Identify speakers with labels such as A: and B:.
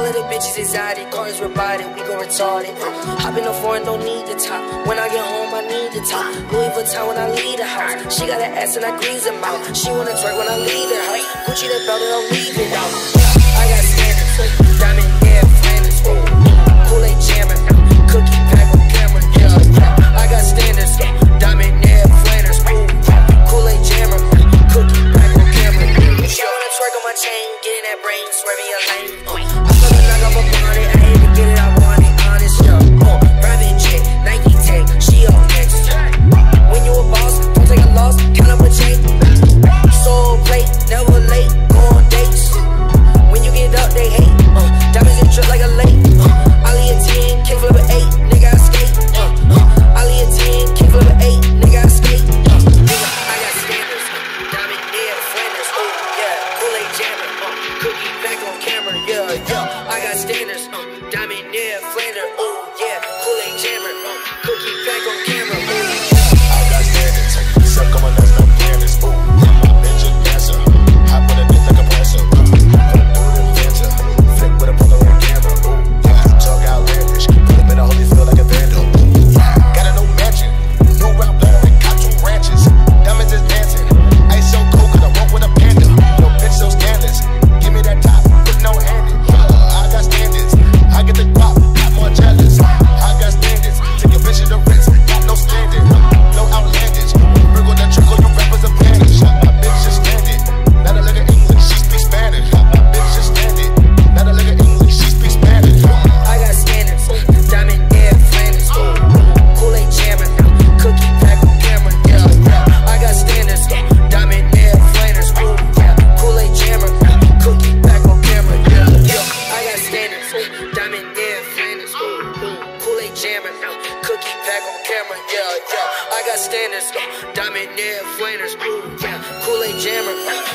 A: All of the bitches exotic, cars robotic, we gon' retard it. Hop in the foreign, don't need the top. When I get home, I need the top. Louis Vuitton when I leave the house. She got an ass and I grease her mouth. She wanna twerk when I leave her house. Gucci the belt and I'll leave it out. I got standards, diamond hair, Flanders, Kool-Aid jammer, cookie pack on camera, yeah. I got standards, diamond hair, Flanders, Kool-Aid jammer, cookie pack on camera. She wanna twerk on my chain, get in that brain, swerving your lane. I feel the knock off a bonnet, I ain't to get it, I want it, honest, yeah. Private jet, Nike tag, she all next. When you a boss, don't take a loss, count up a check. Soul plate, never late, go on dates. When you get up, they hate. Diamonds and drip like a lake. Ollie a 10, kick flip a 8, nigga I skate. Ollie a 10, kick flip a 8, nigga I skate. Nigga, I got standards, diamond hair, Flanders, yeah. Kool-Aid jammer, cookie back on camera, yeah. I got standards, diamond hair, Flanders, yeah. Kool-Aid jammer, cookie back on camera,
B: I got standards, suck on my nuts, no planners, Ninja dancer, hop on a dick like a passer, flick with a poker on camera, talk outlandish, put him in a holy field like a vandal, got a new mansion, new route block, got 2 ranches, diamonds is dancing, ice so cold cause I walk with a panda, no bitch so scandalous, give me that top, put no handed, I got standards, I get the pop, got more jealous, I got standards, take your bitch to the Ritz, got no standard, no outlandish, wriggle that trickle, you rappers a vanish, my bitch is standard, not a look at English, she speaks Spanish, my bitch is standard, not a look at English, she speaks Spanish.
A: I got standards, diamond hair, Flanders, Kool-Aid jammer, cookie pack on camera, yeah. I got standards, diamond hair, Flanders, Kool-Aid jammer, cookie pack on camera, yeah. I got standards, diamond hair, Flanders, Kool-Aid jammer, cookie pack on camera, yeah. I got standards, diamond hair, Flanders, Kool-Aid jammer.